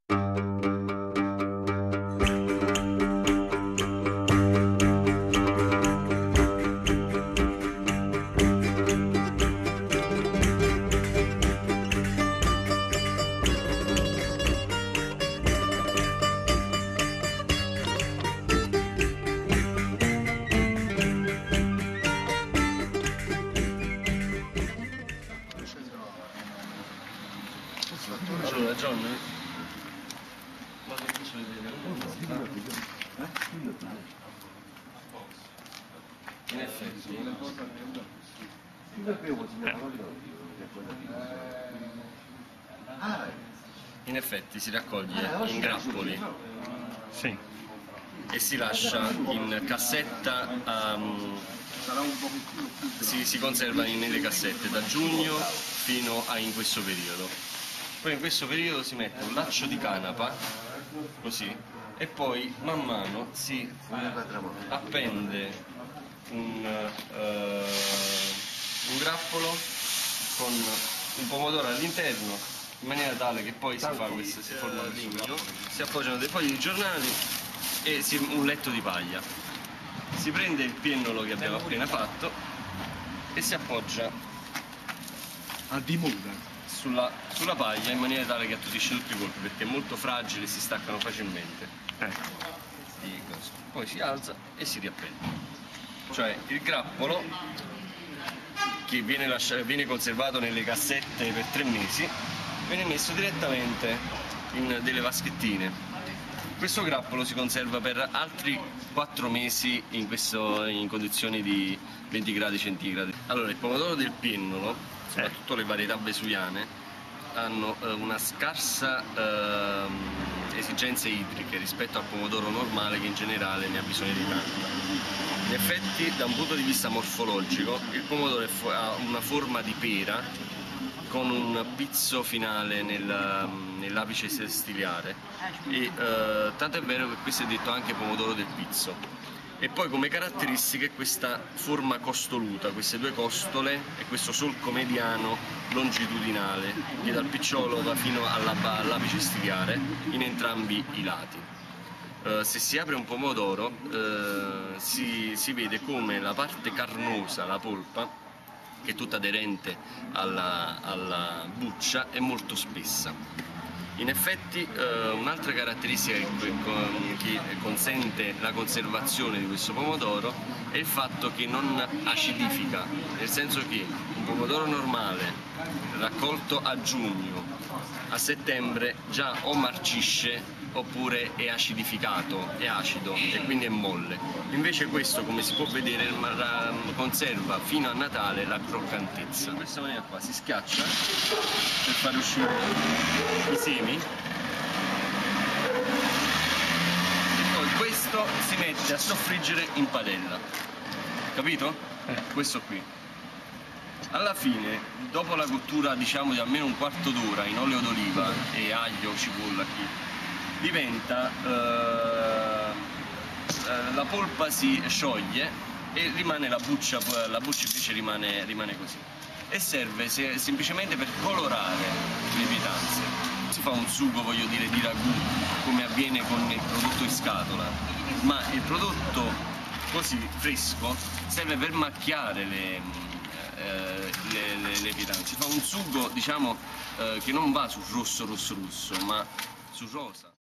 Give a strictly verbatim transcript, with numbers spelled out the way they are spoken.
Allora John, ma che faccio vedere? In effetti, in effetti si raccoglie in grappoli, Sì. e si lascia in cassetta, um, si, si conserva nelle cassette da giugno fino a in questo periodo. Poi in questo periodo si mette un laccio di canapa, così, e poi man mano si appende un, uh, un grappolo con un pomodoro all'interno, in maniera tale che poi si fa questo, si forma un ligno, si appoggiano dei fogli di giornali e si, un letto di paglia. Si prende il piennolo che abbiamo appena fatto e si appoggia A dimora. Sulla, sulla paglia in maniera tale che attutisce tutti i colpi, perché è molto fragile e si staccano facilmente. Ecco. Poi si alza e si riappende. Cioè il grappolo, che viene, lasciato, viene conservato nelle cassette per tre mesi, viene messo direttamente in delle vaschettine. Questo grappolo si conserva per altri quattro mesi in, questo, in condizioni di venti gradi centigradi. Allora, il pomodoro del piennolo, soprattutto le varietà vesuviane, hanno eh, una scarsa eh, esigenze idriche rispetto al pomodoro normale, che in generale ne ha bisogno di tanta. In effetti, da un punto di vista morfologico, il pomodoro ha una forma di pera con un pizzo finale nel, nell'apice stiliare, e eh, tanto è vero che questo è detto anche pomodoro del pizzo. E poi come caratteristiche questa forma costoluta, queste due costole e questo solco mediano longitudinale che dal picciolo va fino all'apice stiliare in entrambi i lati. Uh, se si apre un pomodoro uh, si, si vede come la parte carnosa, la polpa, che è tutta aderente alla, alla buccia, è molto spessa. In effetti eh, un'altra caratteristica che, che consente la conservazione di questo pomodoro è il fatto che non acidifica, nel senso che un pomodoro normale raccolto a giugno, a settembre già o marcisce oppure è acidificato, è acido e quindi è molle. Invece questo, come si può vedere, conserva fino a Natale la croccantezza. In questa maniera qua si schiaccia per far uscire i semi e poi questo si mette a soffriggere in padella, capito? Eh. Questo qui. Alla fine, dopo la cottura diciamo di almeno un quarto d'ora in olio d'oliva e aglio, cipolla qui, diventa, eh, la polpa si scioglie e rimane la buccia, la buccia invece rimane, rimane così, e serve se, semplicemente per colorare le pietanze. Si fa un sugo, voglio dire, di ragù, come avviene con il prodotto in scatola, ma il prodotto così fresco serve per macchiare le, eh, le, le, le pietanze. Si fa un sugo, diciamo, eh, che non va sul rosso rosso rosso, ma su rosa.